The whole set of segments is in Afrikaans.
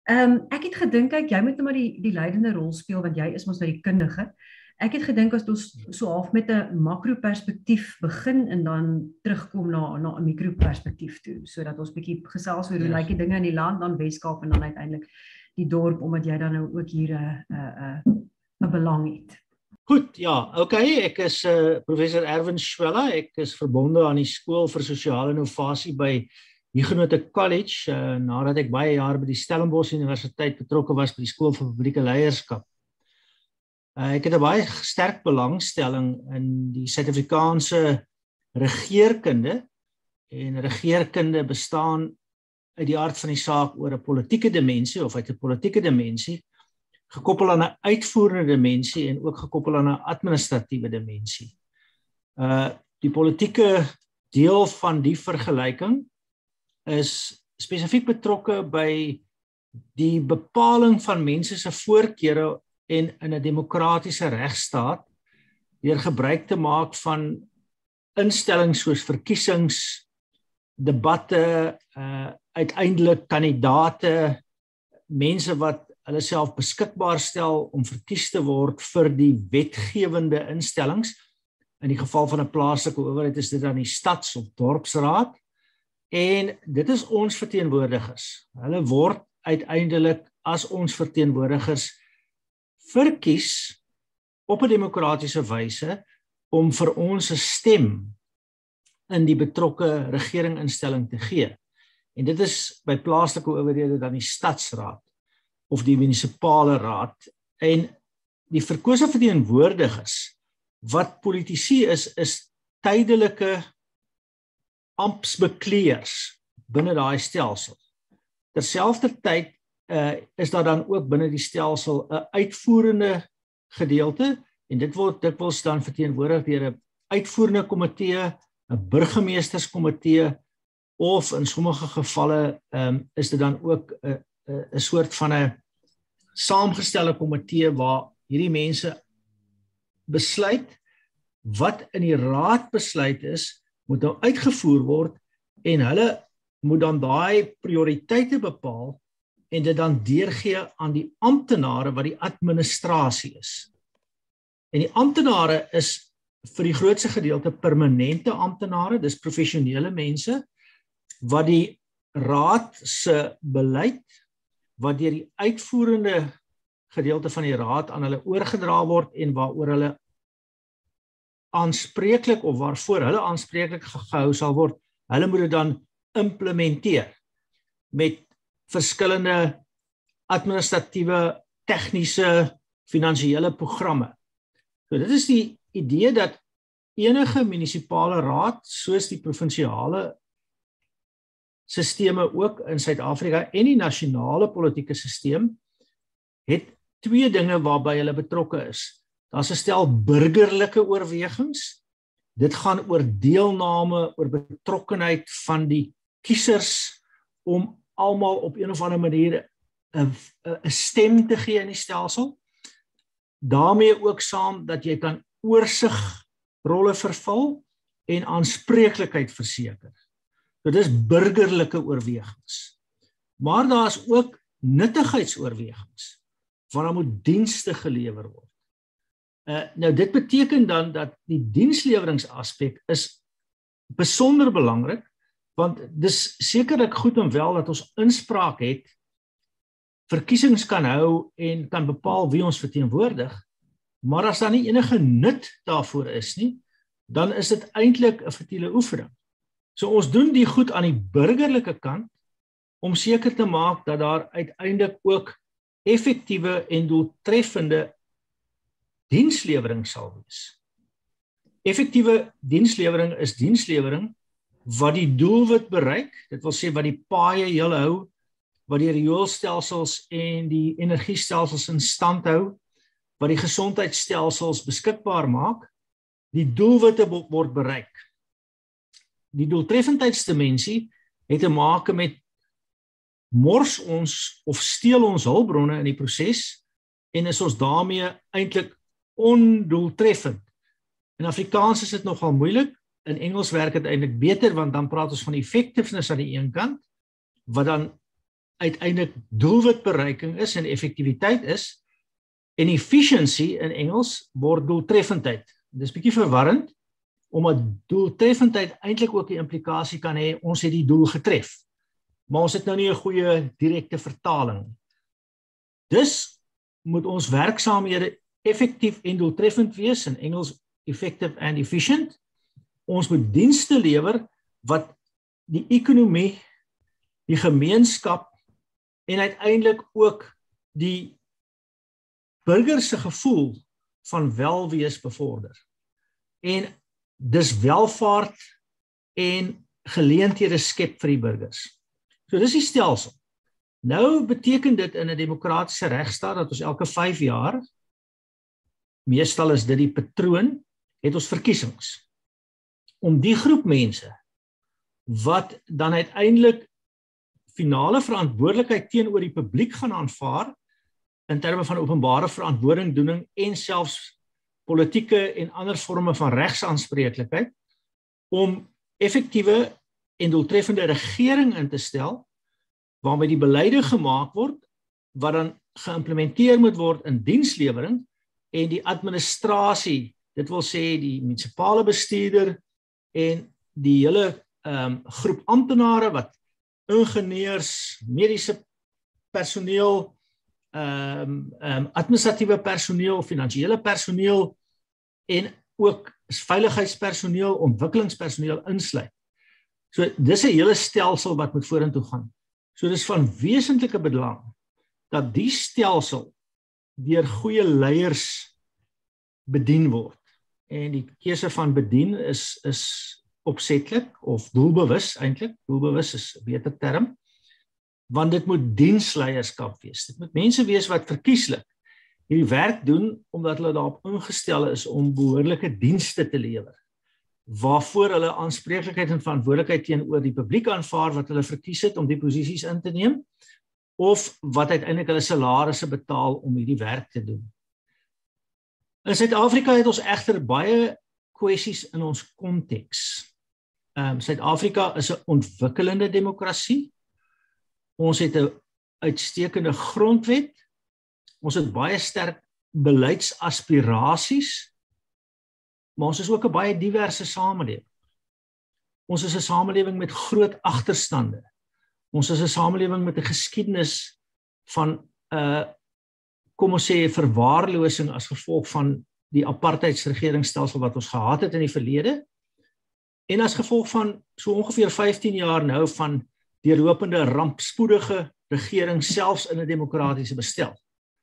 Ek het gedink, kyk, jy moet nou maar die leidende rol speel, want jy is mos nou die kundige. Ek het gedink as ons so half met 'n makro-perspektief begin en dan terugkom na 'n mikro-perspektief toe, sodat ons bietjie gesels oor hoe lyk die dinge in die land, dan Weskaap en dan uiteindelik die dorp, omdat jy dan nou ook hier 'n belang het. Goed, ja, okay, ek is professor Erwin Schwella, ek is verbonde aan die Skool vir Sosiale Innovasie by Huguenot College, nadat ek baie jare by die Stellenbosch Universiteit betrokke was by die Skool vir Publieke Leierskap. Ek het 'n baie sterk belangstelling in die Suid-Afrikaanse regeerkunde, en regeerkunde bestaan uit die aard van die saak oor 'n politieke dimensie of uit 'n politieke dimensie, gekoppel aan 'n uitvoerende dimensie en ook gekoppel aan 'n administratiewe dimensie. Die politieke deel van die vergelyking is spesifiek betrokke by die bepaling van mense se voorkeure en in 'n demokratiese regstaat deur gebruik te maak van instellings soos verkiesings, debatte, uiteindelik kandidate, mense wat hulle self beskikbaar stel om verkies te word vir die wetgewende instellings. In die geval van 'n plaaslike owerheid is dit dan die stads- of dorpsraad. En dit is ons verteenwoordigers. Hulle word uiteindelik as ons verteenwoordigers verkies op 'n demokratiese wyse om vir ons 'n stem in die betrokke regeringsinstelling te gee. En dit is by plaaslike owerhede dan die stadsraad of die munisipale raad. En die verkose verteenwoordigers wat politici is tydelike amptsbekleers binne daai stelsel. Terselfdertyd is daar dan ook binne die stelsel 'n uitvoerende gedeelte, en dit word dikwels dan verteenwoordig deur 'n uitvoerende komitee, 'n burgemeesterskomitee, of in sommige gevalle is dit dan ook 'n soort van 'n saamgestelde komitee waar hierdie mense besluit wat in die raad besluit is, moet nou uitgevoer word, en hulle moet dan daai prioriteite bepaal en dit dan deurgee aan die amptenare wat die administrasie is. En die amptenare is vir die grootste gedeelte permanente amptenare, dis professionele mense wat die raad se beleid wat deur die uitvoerende gedeelte van die raad aan hulle oorgedra word en waaroor hulle aanspreeklik of waarvoor hulle aanspreeklik gehou sal word, hulle moet dit dan implementeer met verskillende administratiewe, tegniese, finansiële programme. So dit is die idee dat enige munisipale raad, soos die provinsiale sisteme ook in Suid-Afrika en die nasionale politieke sisteem, het twee dinge waarby hulle betrokke is. Daar's 'n stel burgerlike oorwegings. Dit gaan oor deelname, oor betrokkenheid van die kiesers om almal op een of ander manier 'n stem te gee in die stelsel. Daarmee ook saam dat jy kan oorsigrolle vervul en aanspreeklikheid verseker. Dit is burgerlike oorwegings. Maar daar's ook nuttigheidsoorwegings, want daar moet dienste gelewer word. Nou dit beteken dan dat die diensleweringsaspek is besonder belangrik, want dis sekerlik goed en wel dat ons inspraak het, verkiesings kan hou en kan bepaal wie ons verteenwoordig, maar as daar nie enige nut daarvoor is nie, dan is dit eintlik 'n futiele oefening. So ons doen die goed aan die burgerlike kant, om seker te maak dat daar uiteindelik ook effektiewe en doeltreffende dienslewering sal wees. Effektiewe dienslewering is dienslewering wat die doelwit bereik, dit wil sê wat die paaie heel hou, wat die rioolstelsels en die energiestelsels in stand hou, wat die gesondheidsstelsels beskikbaar maak, die doelwitte word bereik. Die doeltreffendheidsdimensie het te maak met mors ons of steel ons hulpbronne in die proses en is ons daarmee eintlik ondoeltreffend. In Afrikaans is dit nogal moeilik, in Engels werk dit eintlik beter, want dan praat ons van effectiveness aan die een kant, wat dan uiteindelik doelwitbereiking is en effektiwiteit is, en efficiency in Engels word doeltreffendheid. Dit is bietjie verwarrend, omdat doeltreffendheid eintlik ook die implikasie kan hê, ons het die doel getref. Maar ons het nou nie 'n goeie direkte vertaling. Dus moet ons werksaamhede effektief en doeltreffend wees, in Engels effective and efficient. Ons moet dienste lewer wat die ekonomie, die gemeenskap en uiteindelik ook die burgers se gevoel van welwees bevorder. En dis welvaart en geleenthede skep vir die burgers. So dis die stelsel. Nou beteken dit in 'n demokratiese regstaat dat ons elke 5 jaar, meestal is dit die patroon, het ons verkiesings. Om die groep mense wat dan uiteindelik finale verantwoordelikheid teenoor die publiek gaan aanvaar, in terme van openbare verantwoordingdoening en selfs politieke en ander vorme van regsaanspreeklikheid, om effektiewe en doeltreffende regering in te stel, waarmee die beleide gemaak word, wat dan geïmplementeer moet word in dienslewering, en die administrasie, dit wil sê die munisipale bestuurder en die hele groep amptenare, wat ingenieurs, mediese personeel, administratiewe personeel, finansiële personeel en ook veiligheidspersoneel, ontwikkelingspersoneel insluit. So dis 'n hele stelsel wat moet vorentoe gaan. So dis van wesentlike belang dat die stelsel deur goeie leiers bedien word. En die keuse van bedien is opsetlik of doelbewus eintlik. Doelbewus is 'n beter term. Want dit moet diensleierskap wees. Dit moet mense wees wat verkieslik hierdie werk doen, omdat hulle daarop ingestel is om behoorlike dienste te lewer, waarvoor hulle aanspreeklikheid en verantwoordelikheid teenoor die publiek aanvaar wat hulle verkies het om die posisies in te neem, of wat uiteindelik hulle salarisse betaal om hierdie werk te doen. In Suid-Afrika het ons egter baie kwessies in ons konteks. Suid-Afrika is 'n ontwikkelende demokrasie. Ons het 'n uitstekende grondwet. Ons het baie sterk beleidsaspirasies, maar ons is ook 'n baie diverse samelewing. Ons is 'n samelewing met groot agterstande. Ons is 'n samelewing met 'n geskiedenis van kom ons sê verwaarlosing as gevolg van die apartheidsregeringsstelsel wat ons gehad het in die verlede, en as gevolg van so ongeveer 15 jaar nou van deurlopende rampspoedige regering, selfs in 'n demokratiese bestel.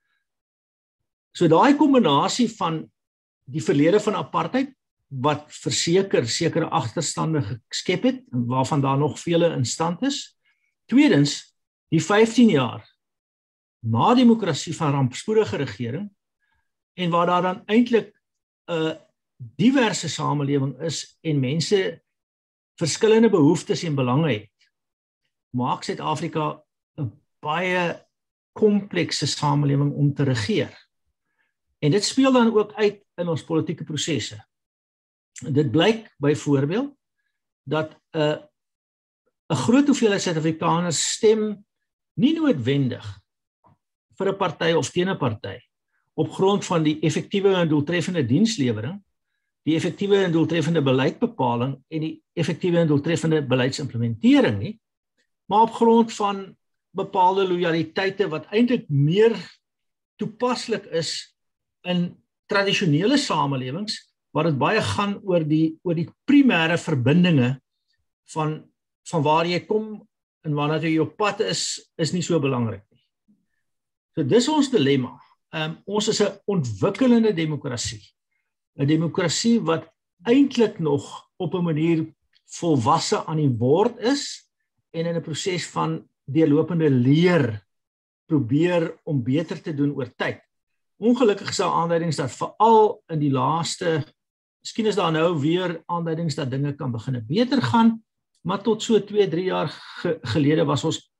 So daai kombinasie van die verlede van apartheid, wat verseker sekere agterstande geskep het, en waarvan daar nog vele in stand is. Tweedens, die 15 jaar na demokrasie van rampspoedige regering, en waar daar dan eintlik 'n diverse samelewing is, en mense verskillende behoeftes en belange het, maak Suid-Afrika 'n baie komplekse samelewing om te regeer. En dit speel dan ook uit in ons politieke prosesse. Dit blyk byvoorbeeld dat 'n groot hoeveelheid Suid-Afrikaners stem nie noodwendig vir 'n party of teen 'n party op grond van die effektiewe en doeltreffende dienslewering, die effektiewe en doeltreffende beleidbepaling en die effektiewe en doeltreffende beleidsimplementering nie, maar op grond van bepaalde loyaliteite wat eintlik meer toepaslik is in tradisionele samelewings, waar dit baie gaan oor die primêre verbindinge van waar jy kom en waarna jy op pad is nie so belangrik nie. So dis ons dilemma. Ons is 'n ontwikkelende demokrasie. 'n Demokrasie wat eintlik nog op 'n manier volwasse aan die word is en in 'n proses van deurlopende leer probeer om beter te doen oor tyd. Ongelukkig is daar aanduidings dat veral in die laaste, miskien is daar nou weer aanduidings dat dinge kan begin beter gaan, maar tot so 2-3 jaar gelede was ons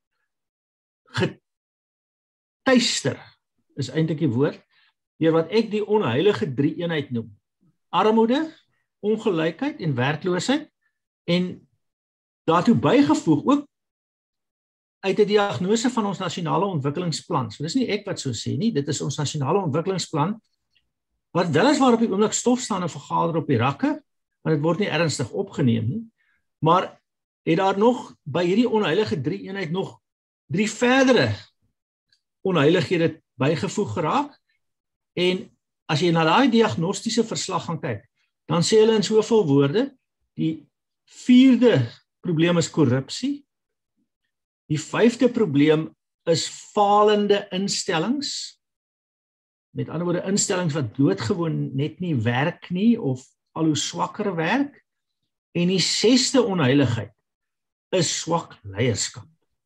getuister, is eintlik die woord, deur wat ek die onheilige drie-eenheid noem. Armoede, ongelykheid en werkloosheid, en daartoe bygevoeg ook uit 'n diagnose van ons nasionale ontwikkelingsplan. So dis nie ek wat so sê nie, dit is ons nasionale ontwikkelingsplan wat weliswaar op die oomblik stof staan en vergader op die rakke, want dit word nie ernstig opgeneem nie. Maar het daar nog by hierdie onheilige drie-eenheid nog 3 verdere onheilighede bygevoeg geraak? En as jy na daai diagnostiese verslag gaan kyk, dan sê hulle in soveel woorde, die 4de probleem is korrupsie. Die 5de probleem is falende instellings. Met ander woorde, instellings wat doodgewoon net nie werk nie of al hoe swakker werk. En die 6de onheiligheid is swak leierskap.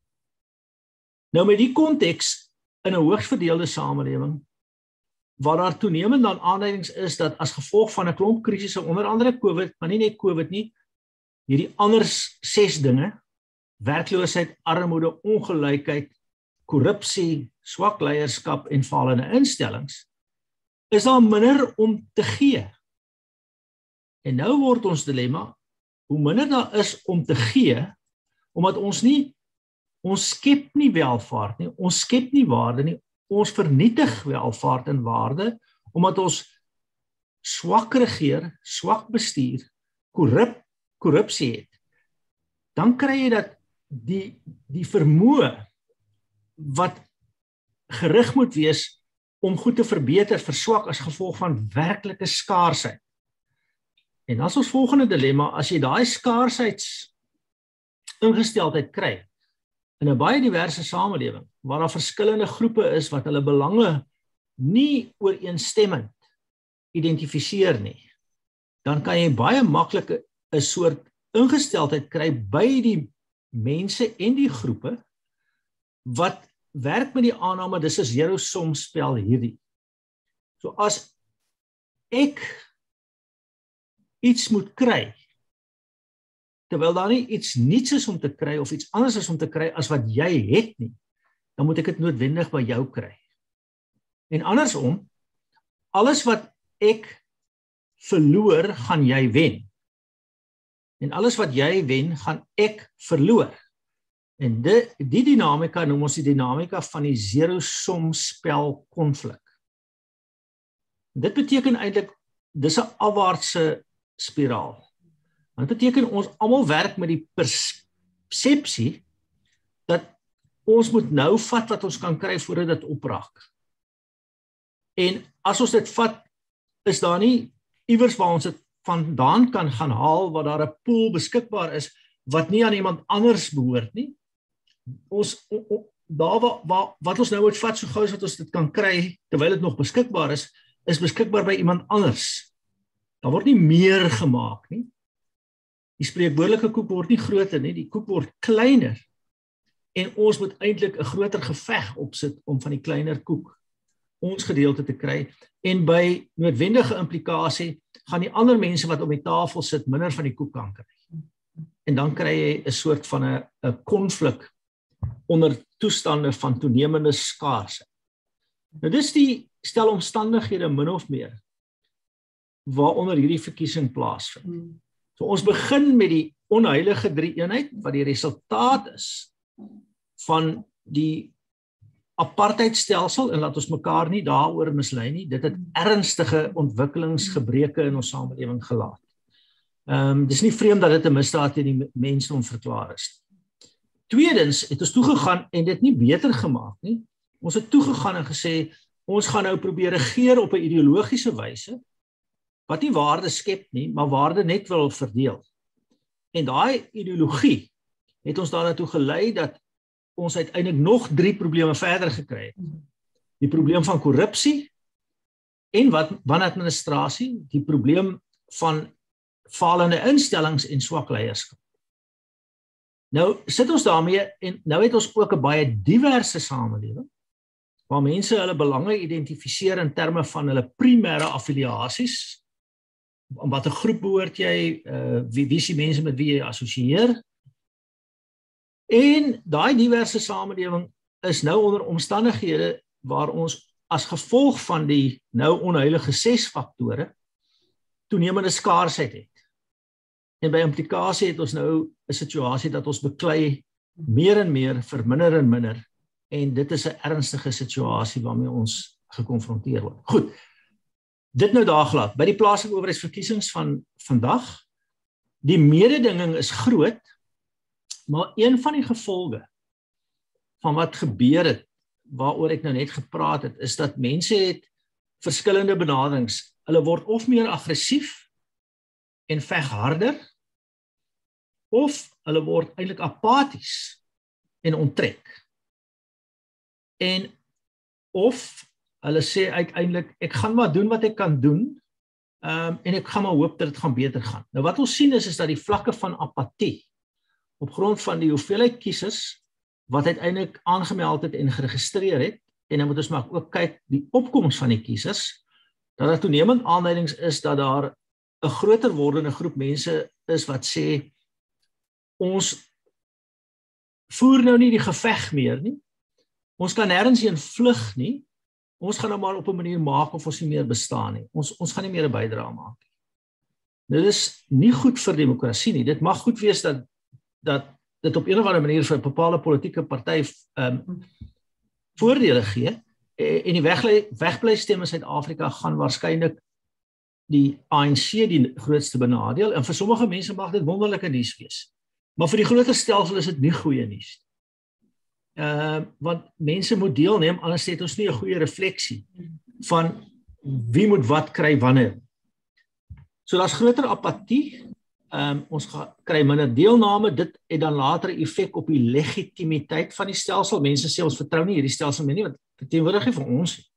Nou met die konteks in 'n hoogs verdeelde samelewing, waar daar toenemend dan aanduidings is dat as gevolg van 'n klomp krisisse, onder andere COVID, maar nie net COVID nie, hierdie ander 6 dinge, werkloosheid, armoede, ongelykheid, korrupsie, swak leierskap en falende instellings, is daar minder om te gee. En nou word ons dilemma, hoe minder daar is om te gee, omdat ons skep nie welvaart nie, ons skep nie waarde nie, ons vernietig welvaart en waarde, omdat ons swak regeer, swak bestuur, korrupsie het. Dan kry jy dat die vermoë wat gerig moet wees om goed te verbeter, verswak as gevolg van werklike skaarsheid. En as ons volgende dilemma, as jy daai skaarsheid ingesteldheid kry in 'n baie diverse samelewing, waar daar verskillende groepe is wat hulle belange nie ooreenstemmend identifiseer nie, dan kan jy baie maklik 'n soort ingesteldheid kry by die mense en die groepe wat werk met die aanname, dis 'n zero-som spel hierdie. So as ek iets moet kry, terwyl daar nie iets niets is om te kry of iets anders is om te kry as wat jy het nie, dan moet ek dit noodwendig by jou kry. En andersom, alles wat ek verloor, gaan jy wen. En alles wat jy wen, gaan ek verloor. En die dinamika noem ons die dinamika van die zero-som spel konflik. Dit beteken eintlik, dis 'n afwaartse spiraal. Want dit beteken ons almal werk met die persepsie dat ons moet nou vat wat ons kan kry voordat dit opraak. En as ons dit vat, is daar nie iewers waar ons dit vandaan kan gaan haal, waar daar 'n pool beskikbaar is, wat nie aan iemand anders behoort nie. Daar wat ons nou moet vat, so gou as wat ons dit kan kry, terwyl dit nog beskikbaar is beskikbaar by iemand anders. Daar word nie meer gemaak nie. Die spreekwoordelike koek word nie groter nie, die koek word kleiner. En ons moet eintlik 'n groter geveg opsit om van die kleiner koek ons gedeelte te kry. En by noodwendige implikasie gaan die ander mense wat om die tafel sit minder van die koek kan kry. En dan kry jy 'n soort van 'n konflik onder toestande van toenemende skaarsheid. Nou dis die stel omstandighede min of meer waaronder hierdie verkiesing plaasvind. So ons begin met die onheilige drie-eenheid wat die resultaat is van die apartheidstelsel, en laat ons mekaar nie daaroor mislei nie, dit het ernstige ontwikkelingsgebreke in ons samelewing gelaat. Dis nie vreemd dat dit 'n misdaad teen die mensdom verklaar is. Tweedens het ons toegegaan en dit nie beter gemaak nie. Ons het toegegaan en gesê, ons gaan nou probeer regeer op 'n ideologiese wyse, wat nie waarde skep nie, maar waarde net wil verdeel. En daai ideologie het ons daartoe gelei dat ons uiteindelik nog 3 probleme verder gekry het. Die probleem van korrupsie en wanadministrasie, die probleem van falende instellings en swak leierskap. Nou sit ons daarmee en nou het ons ook 'n baie diverse samelewing waar mense hulle belange identifiseer in terme van hulle primêre affiliasies. Aan watter groep behoort jy, wie is die mense met wie jy assosieer? En daai diverse samelewing is nou onder omstandighede waar ons as gevolg van die nou onheilige 6 faktore toenemende skaarsheid het. En by implikasie het ons nou 'n situasie dat ons beklei meer en meer vir minder en minder, en dit is 'n ernstige situasie waarmee ons gekonfronteer word. Goed, dit nou daar gelaat. By die plaaslike owerheidsverkiesings van vandag, die mededinging is groot, maar een van die gevolge van wat gebeur het, waaroor ek nou net gepraat het, is dat mense het verskillende benaderings. Hulle word of meer aggressief en veg harder, of hulle word eintlik apaties en onttrek. En of hulle sê uiteindelik, ek gaan maar doen wat ek kan doen, en ek gaan maar hoop dat dit gaan beter gaan. Nou wat ons sien is dat die vlakke van apatie, op grond van die hoeveelheid kiesers, wat uiteindelik aangemeld het en geregistreer het, en dan moet ons maar ook kyk die opkoms van die kiesers, dat daar toenemend aanduidings is dat daar 'n groter wordende groep mense is wat sê, ons voer nou nie die geveg meer nie, ons kan nêrens heen vlug nie, ons gaan nou maar op 'n manier maak of ons nie meer bestaan nie, ons gaan nie meer 'n bydrae maak nie. Dit is nie goed vir demokrasie nie, dit mag goed wees dat dit op een of ander manier vir 'n bepaalde politieke party voordele gee, en die wegbly-stem in Suid-Afrika gaan waarskynlik die ANC die grootste benadeel, en vir sommige mense mag dit wonderlike nuus wees. Maar vir die groter stelsel is dit nie goeie nuus. Want mense moet deelneem, anders het ons nie 'n goeie refleksie van wie moet wat kry wanneer. So daar's groter apatie, ons kry minder deelname, dit het dan later 'n effek op die legitimiteit van die stelsel. Mense sê ons vertrou nie hierdie stelsel meer nie, want verteenwoordig nie vir ons.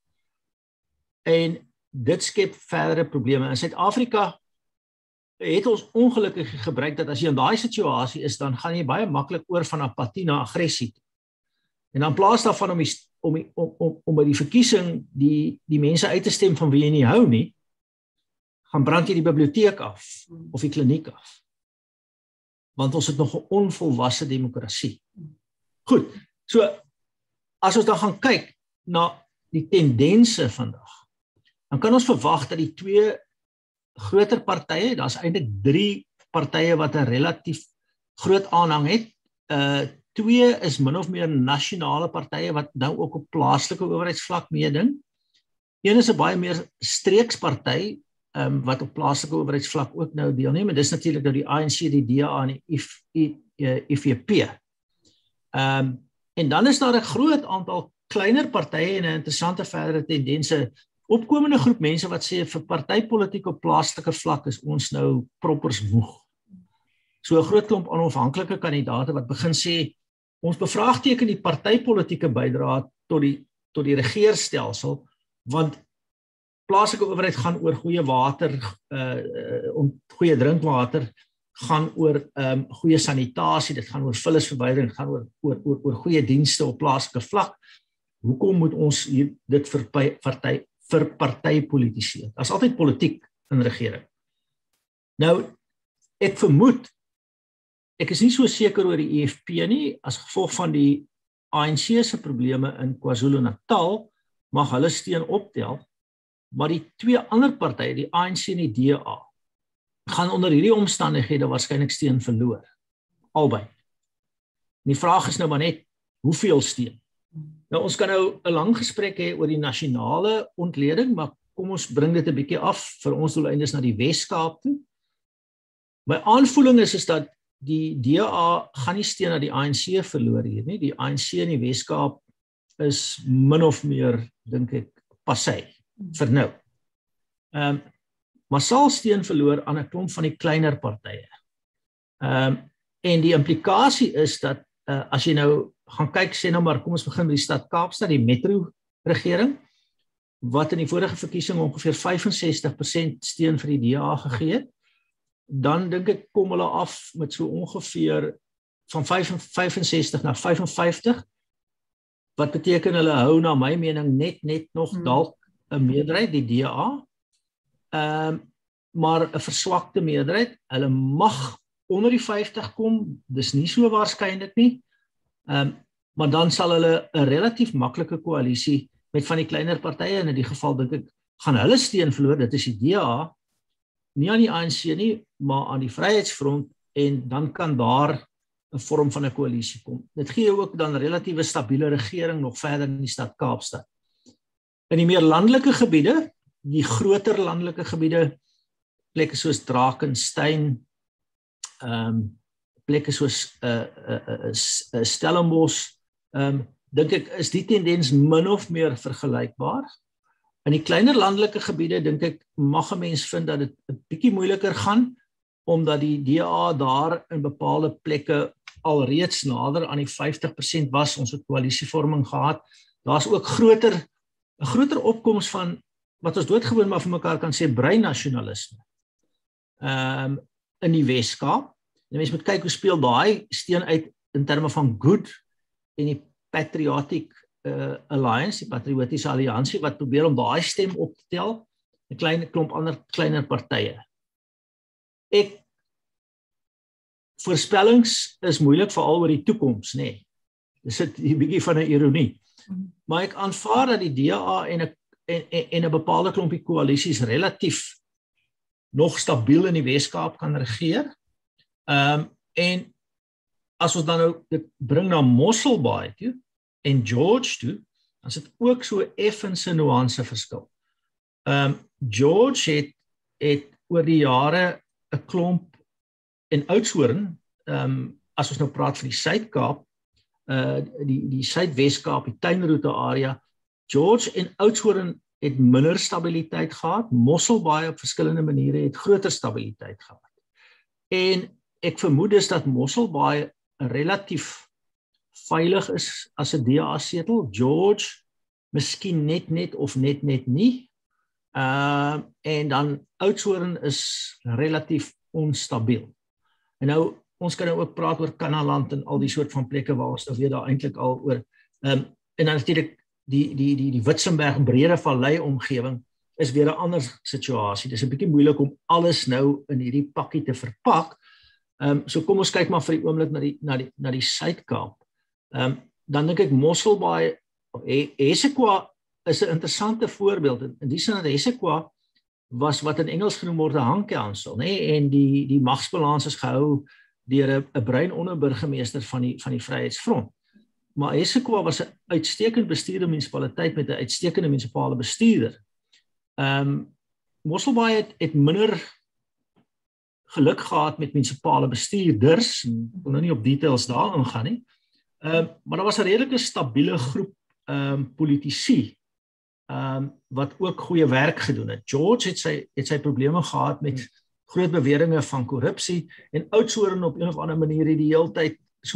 En dit skep verdere probleme. In Suid-Afrika het ons ongelukkig gebruik dat as jy in daai situasie is, dan gaan jy baie maklik oor van apatie na aggressie. En dan plaas daarvan om by die verkiesing die mense uit te stem van wie jy nie hou nie, gaan brand jy die biblioteek af of die kliniek af. Want ons het nog 'n onvolwasse demokrasie. Goed, so as ons dan gaan kyk na die tendense vandag, dan kan ons verwag dat die twee groter partye, daar's eintlik 3 partye wat 'n relatief groot aanhang het. 2 is min of meer nasionale partye wat nou ook op plaaslike owerheidsvlak meeding. Een is 'n baie meer streeksparty wat op plaaslike owerheidsvlak ook nou deelneem, en dis natuurlik nou die ANC, die DA en die IFP. En dan is daar 'n groot aantal kleiner partye en 'n interessante verdere tendense, opkomende groep mense wat sê vir partypolitiek op plaaslike vlak is ons nou proppers moeg. So 'n groot klomp onafhanklike kandidaate wat begin sê, ons bevraagteken die partypolitieke bydrae tot die regeerstelsel, want plaaslike owerheid gaan oor goeie water, goeie drinkwater, gaan oor goeie sanitasie, dit gaan oor vullisverwydering, dit gaan oor goeie dienste op plaaslike vlak. Hoekom moet ons hier dit vir partypolitiseer? Daar's altyd politiek in regering. Nou, ek vermoed, ek is nie so seker oor die EFF nie, as gevolg van die ANC se probleme in KwaZulu-Natal, mag hulle steun optel, maar die 2 ander partye, die ANC en die DA, gaan onder hierdie omstandighede waarskynlik steun verloor. Albei. Die vraag is nou maar net, hoeveel steun? Nou, ons kan nou 'n lang gesprek hê oor die nasionale ontleding, maar kom ons bring dit 'n bietjie af vir ons doeleindes na die Wes-Kaap toe. My aanvoeling is dat die DA gaan nie steun dat die ANC verloor hier nie. Die ANC in die Wes-Kaap is min of meer, dink ek, passy vir nou. Maar sal steun verloor aan 'n klomp van die kleiner partye. En die implikasie is dat as jy nou gaan kyk, sê nou maar, kom ons begin met die stad Kaapstad, die metro-regering, wat in die vorige verkiesing ongeveer 65% steun vir die DA gegee het, dan dink ek kom hulle af met so ongeveer van 65 na 55, wat beteken hulle hou na my mening net nog dalk 'n meerderheid, die DA, maar 'n verswakte meerderheid. Hulle mag onder die 50 kom, dis nie so waarskynlik nie, maar dan sal hulle 'n relatief maklike koalisie met van die kleiner partye, en in die geval dink ek, gaan hulle steun verloor, dit is die DA, nie aan die ANC nie, maar aan die Vryheidsfront, en dan kan daar 'n vorm van 'n koalisie kom. Dit gee ook dan relatief stabiele regering nog verder in die stad Kaapstad. In die meer landelike gebiede, die groter landelike gebiede, plekke soos Drakensberg, plekke soos Stellenbosch, dink ek is die tendens min of meer vergelykbaar. In die kleiner landelike gebiede dink ek mag 'n mens vind dat dit 'n bietjie moeiliker gaan, omdat die DA daar in bepaalde plekke alreeds nader aan die 50% was. Ons het koalisievorming gehad. Daar's ook 'n groter opkoms van wat ons doodgewoon maar vir mekaar kan sê breinasionalisme. In die Weskaap. En mens moet kyk hoe speel daai steen uit in terme van good en die Patriotic Alliance, die Patriotiese Alliansie, wat probeer om daai stem op te tel, 'n klein klomp ander kleiner partye. Voorspellings is moeilik veral oor die toekoms, nê. Dis 'n bietjie van 'n ironie. Maar ek aanvaar dat die DA en 'n bepaalde klompie koalisies relatief nog stabiel in die Weskaap kan regeer. En as ons dan nou dit bring na Mosselbaai toe en George toe, dan is dit ook so effens 'n nuance verskil. George het oor die jare 'n klomp en Oudtshoorn, as ons nou praat van die Suid-Kaap, die Suid-Weskaap, die tuinroete area, George en Oudtshoorn het minder stabiliteit gehad, Mosselbaai op verskillende maniere het groter stabiliteit gehad. En ek vermoed is dat Mosselbaai relatief veilig is as 'n DA-setel, George miskien net of net nie, en dan Oudtshoorn is relatief onstabiel. En nou, ons kan nou ook praat oor Kanaland en al die soort van plekke waar ons nou weer daar eintlik al oor, en dan natuurlik die Witzenberg Brede Vallei omgewing is weer 'n ander situasie. Dis 'n bietjie moeilik om alles nou in hierdie pakkie te verpak. So kom ons kyk maar vir die oomblik na die Suid-Kaap. Dan dink ek Mosselbaai, Hessequa is 'n interessante voorbeeld. In die sin dat Hessequa was wat in Engels genoem word 'n hang council, nê, en die magsbalans is gehou deur 'n bruin onderburgemeester van die Vryheidsfront. Maar Hessequa was 'n uitstekend bestuurde munisipaliteit met 'n uitstekende munisipale bestuurder. Mosselbaai het minder geluk gehad met munisipale bestuurders, en ek wil nou nie op details daar ingaan nie, maar daar was 'n redelike stabiele groep politici wat ook goeie werk gedoen het. George het sy probleme gehad met groot beweringe van korrupsie, en Oudtshoorn op een of ander manier het die heeltyd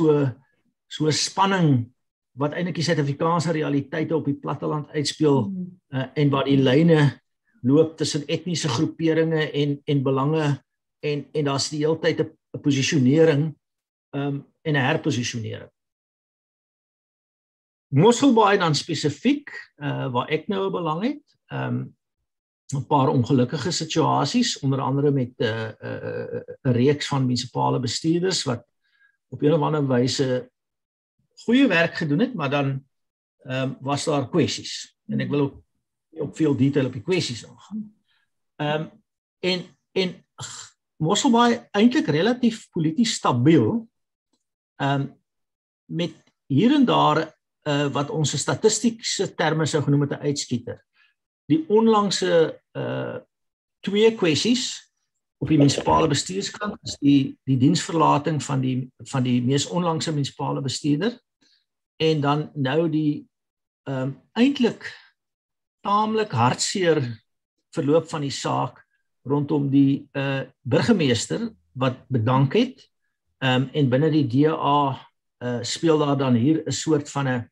so spanning wat eintlik die Suid-Afrikaanse realiteite op die platteland uitspeel, en waar die lyne loop tussen etniese groeperinge en belange, en daar's die heeltyd 'n posisionering en 'n herposisionering. Mosselbaai dan spesifiek, waar ek nou 'n belang het, 'n paar ongelukkige situasies, onder andere met 'n reeks van munisipale bestuurders wat op 'n of ander wyse goeie werk gedoen het, maar dan was daar kwessies, en ek wil ook nie op veel detail op die kwessies ingaan. En Mosselbaai eintlik relatief polities stabiel, met hier en daar wat ons 'n statistiese terme sou genoem het 'n uitskieter. Die onlangse twee kwessies op die munisipale bestuurskant is die diensverlating van die mees onlangse munisipale bestuurder, en dan nou die eintlik taamlik hartseer verloop van die saak rondom die burgemeester wat bedank het, en binne die DA speel daar dan hier 'n soort van 'n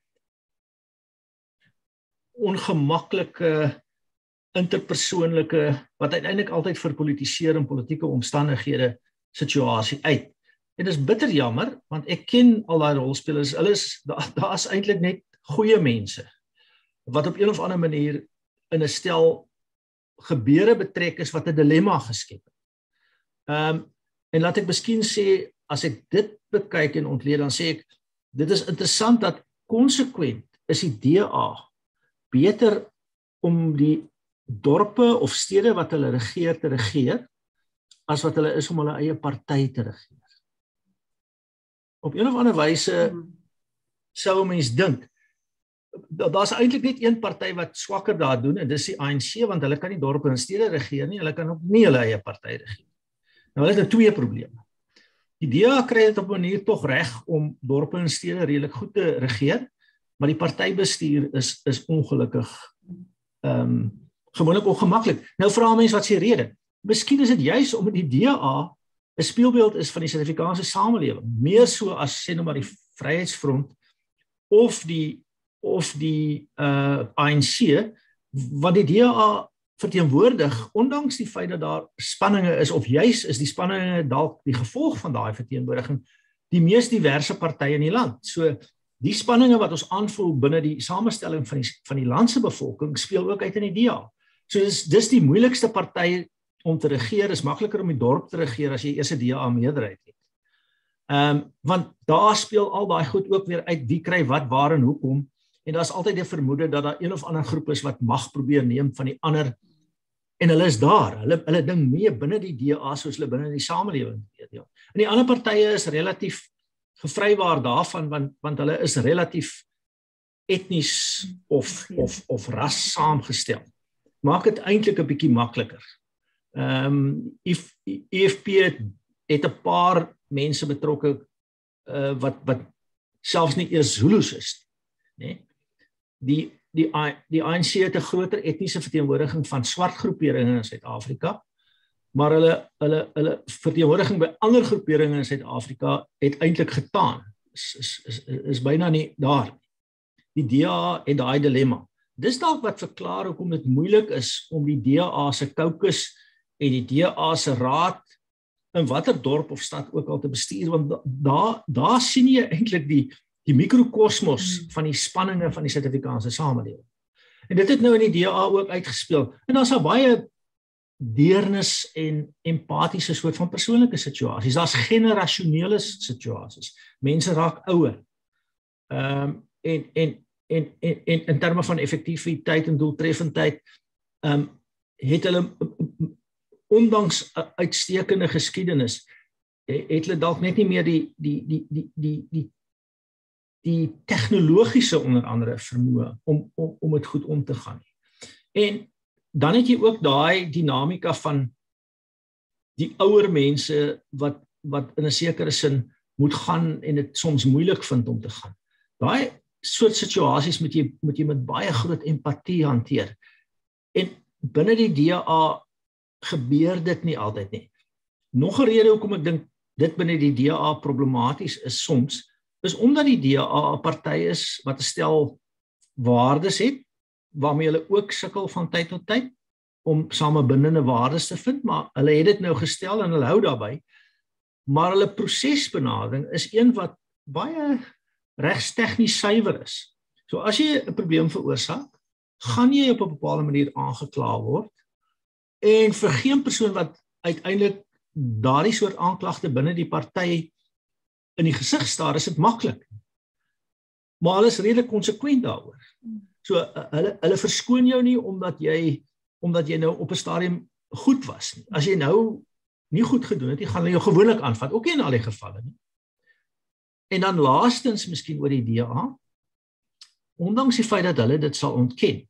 ongemaklike interpersoonlike, wat uiteindelik altyd vir politiseer en politieke omstandighede situasie uit. En dis bitter jammer, want ek ken al daai rolspelers, daar is eintlik net goeie mense, wat op een of ander manier in 'n stel gebeure betrek is wat 'n dilemma geskep het. En laat ek miskien sê, as ek dit bekyk en ontleed, dan sê ek, dit is interessant dat konsekwent is die DA beter om die dorpe of stede wat hulle regeer te regeer, as wat hulle is om hulle eie party te regeer. Op een of ander wyse sou 'n mens dink, daar's eintlik net een party wat swakker daar doen, en dis die ANC, want hulle kan nie dorpe en stede regeer nie, hulle kan ook nie hulle eie party regeer. Nou, hulle het twee probleme. Die DA kry dit op 'n manier tog reg om dorpe en stede redelik goed te regeer, maar die partybestuur is ongelukkig gewoonlik ongemaklik. Nou vra mense wat se rede. Miskien is dit juis omdat die DA 'n speelbeeld is van die Suid-Afrikaanse samelewing, meer so as sê nou maar die Vryheidsfront of die ANC, wat die DA verteenwoordig, ondanks die feit dat daar spanninge is, of juis is die spanninge dalk die gevolg van daai verteenwoordiging, die mees diverse partye in die land. So die spanninge wat ons aanvoel binne die samestelling van die land se bevolking speel ook uit in die DA. So dis die moeilikste party om te regeer, is makliker om die dorp te regeer as jy eers 'n DA meerderheid het. Want daar speel al daai goed ook weer uit, wie kry wat, waar en hoekom, en daar's altyd die vermoede dat daar een of ander groep is wat mag probeer neem van die ander, en hulle is daar, hulle ding mee binne die DA soos hulle binne die samelewing. En die ander partye is relatief gevrywaar daarvan, want hulle is relatief etnies of ras saamgestel. Maak dit eintlik 'n bietjie makliker. EFF het 'n paar mense betrokke wat selfs nie eers Zulus is, nee. Die ANC het 'n groter etniese verteenwoordiging van swart groeperinge in Suid-Afrika, maar hulle verteenwoordiging by ander groeperinge in Suid-Afrika het eintlik getaan. Is byna nie daar. Die DA het daai dilemma. Dis dalk wat verklaar hoekom dit moeilik is om die DA se caucus en die DA se raad in watter dorp of stad ook al te bestuur, want daar sien jy eintlik die mikrokosmos van die spanninge van die Suid-Afrikaanse samelewing. En dit het nou in die DA ook uitgespeel. En daar's baie deernis en empatiese soort van persoonlike situasies. Daar's generasionele situasies. Mense raak ouer. En in terme van effektiwiteit en doeltreffendheid, het hulle ondanks uitstekende geskiedenis, het hulle dalk net nie meer die tegnologiese onder andere vermoë om dit goed om te gaan. En dan het jy ook daai dinamika van die ouer mense wat in 'n sekere sin moet gaan en dit soms moeilik vind om te gaan. Daai soort situasies moet jy met baie groot empatie hanteer. En binne die DA gebeur dit nie altyd nie. Nog 'n rede hoekom ek dink dit binne die DA problematies is soms, is omdat die DA 'n party is wat 'n stel waardes het, waarmee hulle ook sukkel van tyd tot tyd om samebindende waardes te vind, maar hulle het dit nou gestel en hulle hou daarby. Maar hulle prosesbenadering is een wat baie regstegnies suiwer is. So as jy 'n probleem veroorsaak, gaan jy op 'n bepaalde manier aangekla word, en vir geen persoon wat uiteindelik daardie soort aanklagte binne die party in die gesig staar, is dit maklik. Maar hulle is redelik konsekwent daaroor. So hulle verskoon jou nie omdat jy nou op 'n stadium goed was nie. As jy nou nie goed gedoen het, gaan hulle jou gewoonlik aanvat, ook nie in al die gevalle nie. En dan laastens miskien oor die DA, ondanks die feit dat hulle dit sal ontken,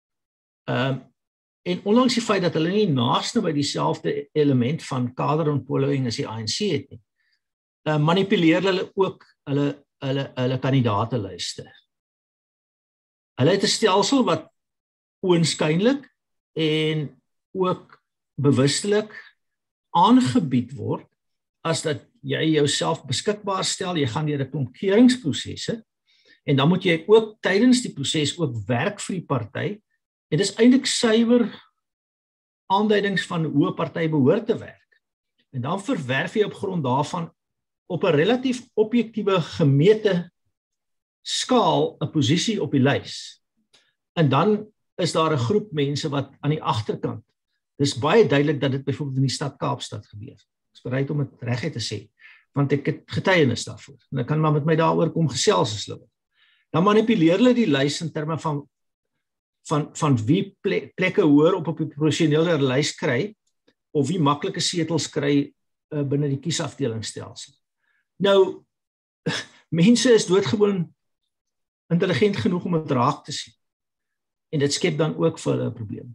en ondanks die feit dat hulle nie naaste by dieselfde element van kaderontplooiing as die ANC het nie, manipuleer hulle ook hulle kandidaatelyste. Hulle het 'n stelsel wat oënskynlik en ook bewustelik aangebied word as dat jy jouself beskikbaar stel, jy gaan deur 'n klomp keuringsprosesse, en dan moet jy ook tydens die proses ook werk vir die party, en dis eintlik suiwer aanduidings van hoe 'n party behoort te werk. En dan verwerf jy op grond daarvan op 'n relatief objektiewe gemete skaal 'n posisie op die lys. En dan is daar 'n groep mense wat aan die agterkant, dis baie duidelik dat dit byvoorbeeld in die stad Kaapstad gebeur. Ek is bereid om dit reguit te sê, want ek het getuienis daarvoor. En ek kan maar met my daaroor kom gesels as hulle wil. Dan manipuleer hulle die lys in terme van wie plekke hoër op die proporsionele lys kry, of wie maklike setels kry binne die kiesafdelingsstelsel. Nou, mense is doodgewoon intelligent genoeg om dit raak te sien. En dit skep dan ook vir hulle 'n probleem.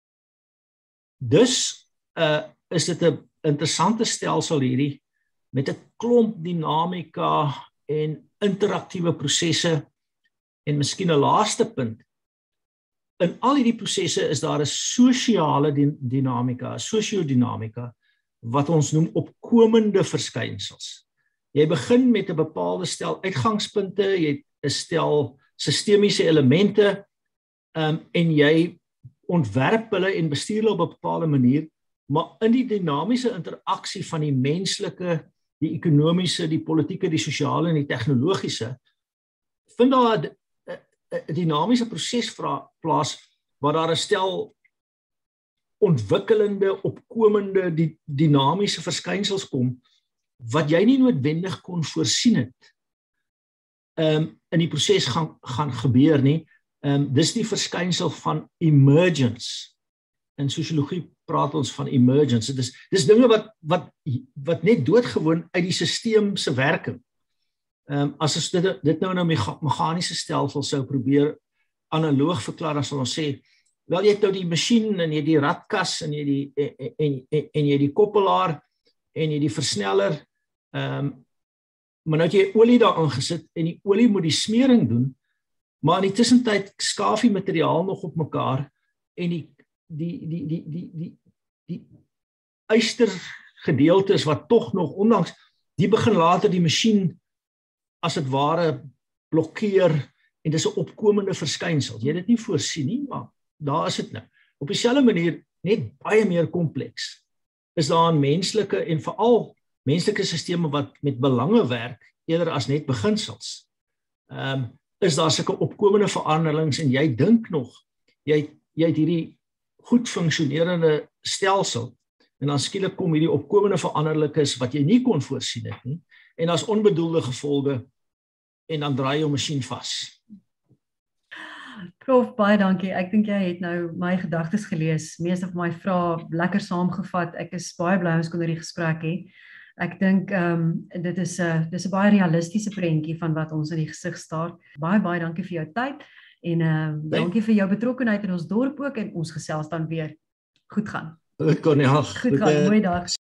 Dus is dit 'n interessante stelsel hierdie met 'n klomp dinamika en interaktiewe prosesse en miskien 'n laaste punt. In al hierdie prosesse is daar 'n sosiale dinamika, sosiodinamika wat ons noem opkomende verskynsels. Jy begin met 'n bepaalde stel uitgangspunte, jy het 'n stel sistemiese elemente en jy ontwerp hulle en bestuur hulle op 'n bepaalde manier, maar in die dinamiese interaksie van die menslike, die ekonomiese, die politieke, die sosiale en die tegnologiese, vind daar 'n dinamiese proses plaas waar daar 'n stel ontwikkelende, opkomende, dinamiese verskynsels kom wat jy nie noodwendig kon voorsien het. In die proses gaan gebeur nie. Dis die verskynsel van emergence. In sosiologie praat ons van emergence. Dis dinge wat net doodgewoon uit die stelsel se werking. As ons dit nou in 'n meganiese stelsel sou probeer analoog verklaar, dan sal ons sê, wel, jy het nou die masjien en jy het die radkas en jy het die koppelaar en jy die versneller, maar nou het jy olie daarin gesit en die olie moet die smering doen, maar in die tussentyd skaaf die materiaal nog op mekaar en die ystergedeeltes wat tog nog, ondanks, die begin later die masjien as dit ware blokkeer en dis 'n opkomende verskynsel. Jy het dit nie voorsien nie, maar daar is dit nou. Op dieselfde manier, net baie meer kompleks, is daar 'n menslike en veral menslike sisteme wat met belange werk, eerder as net beginsels. Is daar sulke opkomende veranderings en jy dink nog, jy het hierdie goed funksionerende stelsel en dan skielik kom hierdie opkomende veranderlikes wat jy nie kon voorsien het nie en daar's onbedoelde gevolge en dan draai jou masjien vas. Prof, baie dankie. Ek dink jy het nou my gedagtes gelees. Meeste van my vrae lekker saamgevat. Ek is baie bly ons kon hierdie gesprek hê. Ek dink dis 'n baie realistiese prentjie van wat ons in die gesig staar. Baie dankie vir jou tyd en dankie vir jou betrokkenheid in ons dorp ook en ons gesels dan weer. Goed gaan. Goed, Cornel. Goed gaan. Mooi dag.